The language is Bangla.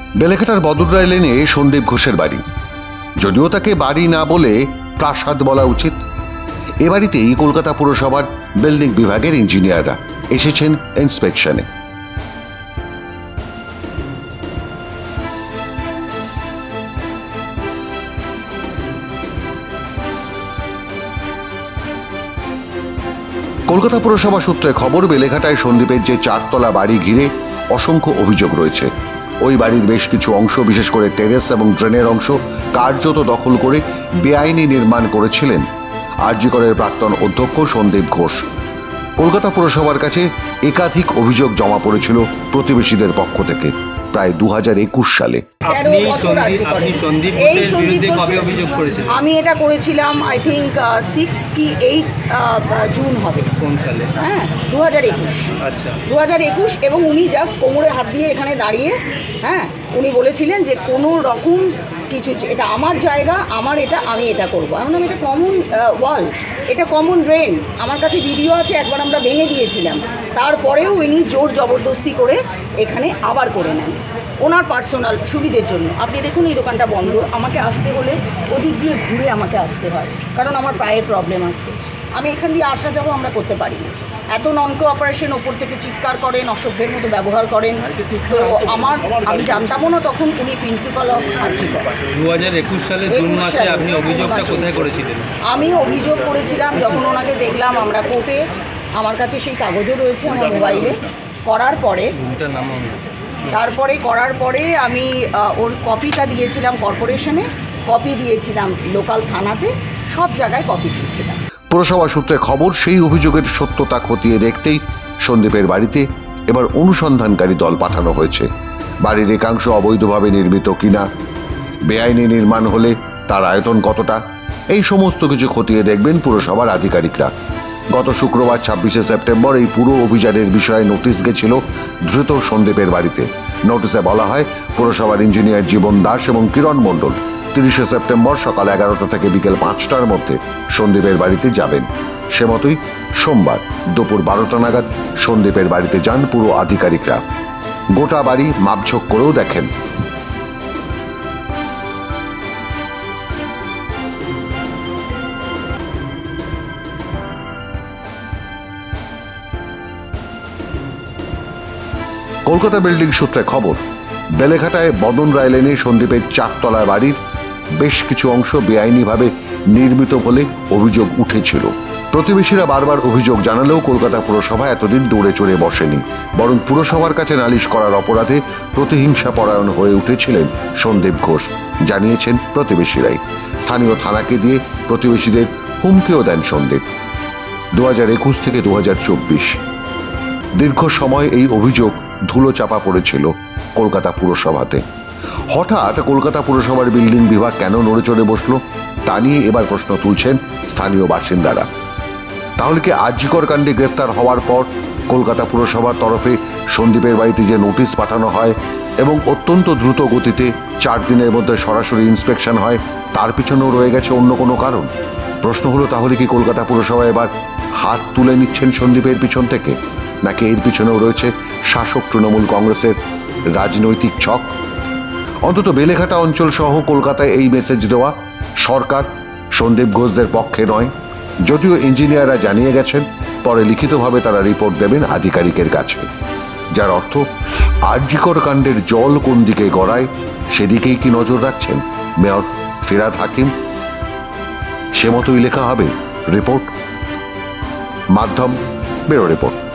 বেলেঘাটার বদররায় লেনে সন্দীপ ঘোষের বাড়ি। যদিও তাকে বাড়ি না বলে প্রাসাদ বলা উচিত। এ বাড়িতেই কলকাতা পুরসভার বিল্ডিং বিভাগের ইঞ্জিনিয়াররা এসেছেন ইন্সপেকশনে। কলকাতা পুরসভা সূত্রে খবর, বেলেঘাটায় সন্দীপের যে 4 তলা বাড়ি ঘিরে অসংখ্য অভিযোগ রয়েছে। ওই বাড়ির বেশ কিছু অংশ, বিশেষ করে টেরেস এবং ড্রেনের অংশ কার্যত দখল করে বেআইনি নির্মাণ করেছিলেন আরজি করের প্রাক্তন অধ্যক্ষ সন্দীপ ঘোষ। কলকাতা পুরসভার কাছে একাধিক অভিযোগ জমা পড়েছিল প্রতিবেশীদের পক্ষ থেকে প্রায় 2021 সালে। আমি এটা করেছিলাম আই থিঙ্ক 6 কি 8 জুন হবে। কোন সালে? হ্যাঁ 2021। আচ্ছা 2021। এবং উনি জাস্ট কোমরে হাত দিয়ে এখানে দাঁড়িয়ে উনি বলেছিলেন যে কোনো রকম কিছু, এটা আমার জায়গা, আমার এটা, আমি এটা করবো। এমন এটা কমন ওয়াল, এটা কমন ড্রেন, আমার কাছে ভিডিও আছে, একবার আমরা ভেঙে দিয়েছিলাম। তারপরেও উনি জোর জবরদস্তি করে এখানে আবার করে নেন ওনার পার্সোনাল সুবিধের জন্য। আপনি দেখুন এই দোকানটা বন্ধ, আমাকে আসতে হলে ওদিক দিয়ে ঘুরে আমাকে আসতে হয়, কারণ আমার পায়ের প্রবলেম আছে। আমি এখান দিয়ে আসা যাবো আমরা করতে পারি না। এত নন কোঅপারেশন, ওপর থেকে চিৎকার করেন, অসভ্যের মতো ব্যবহার করেন। তো আমি জানতামও না তখন উনি প্রিন্সিপাল অফ আরজি কর। 2021 সালের জুন মাসে আপনি অভিযোগটা কোথায় করেছিলেন? আমি অভিযোগ করেছিলাম যখন ওনাকে দেখলাম আমরা কোর্টে, আমার কাছে সেই কাগজও রয়েছে আমার মোবাইলে। করার পরে আমি ওর কপিটা দিয়েছিলাম কর্পোরেশনে, কপি দিয়েছিলাম লোকাল থানাতে, সব জায়গায় কপি দিয়েছিলাম। পুরসভা সূত্রে খবর, সেই অভিযোগের সত্যতা খতিয়ে দেখতেই সন্দীপের বাড়িতে এবার অনুসন্ধানকারী দল পাঠানো হয়েছে। বাড়ির একাংশ অবৈধভাবে নির্মিত কিনা, বেআইনি নির্মাণ হলে তার আয়তন কতটা, এই সমস্ত কিছু খতিয়ে দেখবেন পুরসভার আধিকারিকরা। গত শুক্রবার 26শে সেপ্টেম্বর এই পুরো অভিযানের বিষয়ে নোটিশ গেছিল দ্রুত সন্দীপের বাড়িতে। নোটিশে বলা হয় পুরসভার ইঞ্জিনিয়ার জীবন দাস এবং কিরণ মণ্ডল 30শে সেপ্টেম্বর সকাল 11টা থেকে বিকেল 5টার মধ্যে সন্দীপের বাড়িতে যাবেন। সে মতোই সোমবার দুপুর 12টা নাগাদ সন্দীপের বাড়িতে যান পুরো আধিকারিকরা। গোটা বাড়ি মাপঝোঁক করেও দেখেন। কলকাতা বিল্ডিং সূত্রে খবর, বেলেঘাটায় বদররায় লেনে সন্দীপের 4 তলার বাড়ির বেশ কিছু অংশ বেআইনিভাবে নির্মিত বলে অভিযোগ উঠেছিল। প্রতিবেশীরা বারবার অভিযোগ জানালেও কলকাতা পুরসভা এতদিন দৌড়ে চড়ে বসেনি, বরং পুরসভার কাছে নালিশ করার অপরাধে প্রতিহিংসা পরায়ণ হয়ে উঠেছিলেন সন্দীপ ঘোষ, জানিয়েছেন প্রতিবেশীরাই। স্থানীয় থানাকে দিয়ে প্রতিবেশীদের হুমকিও দেন সন্দীপ। 2021 থেকে 2024 দীর্ঘ সময় এই অভিযোগ ধুলো চাপা পড়েছিল কলকাতা পুরসভাতে। হঠাৎ কলকাতা পুরসভার বিল্ডিং বিভাগ কেন নড়ে চড়ে বসলো, তা নিয়ে এবার প্রশ্ন তুলছেন স্থানীয় বাসিন্দারা। তাহলে কি আরজি কর কাণ্ডে গ্রেফতার হওয়ার পর কলকাতা পুরসভার তরফে সন্দীপের বাড়িতে যে নোটিশ পাঠানো হয় এবং অত্যন্ত দ্রুত গতিতে 4 দিনের মধ্যে সরাসরি ইন্সপেকশন হয়, তার পিছনেও রয়ে গেছে অন্য কোনো কারণ? প্রশ্ন হলো, তাহলে কি কলকাতা পুরসভা এবার হাত তুলে নিচ্ছেন সন্দীপের পিছন থেকে, নাকি এর পিছনেও রয়েছে শাসক তৃণমূল কংগ্রেসের রাজনৈতিক ছক? অন্তত বেলেঘাটা অঞ্চল সহ কলকাতায় এই মেসেজ দেওয়া সরকার সন্দীপ ঘোষদের পক্ষে নয়। যদিও ইঞ্জিনিয়াররা জানিয়ে গেছেন পরে লিখিতভাবে তারা রিপোর্ট দেবেন আধিকারিকের কাছে, যার অর্থ আরজি কর কাণ্ডের জল কোন দিকে গড়ায় সেদিকেই কি নজর রাখছেন মেয়র ফিরহাদ হাকিম? সে মতোই লেখা হবে রিপোর্ট। মাধ্যম ব্যুরো রিপোর্ট।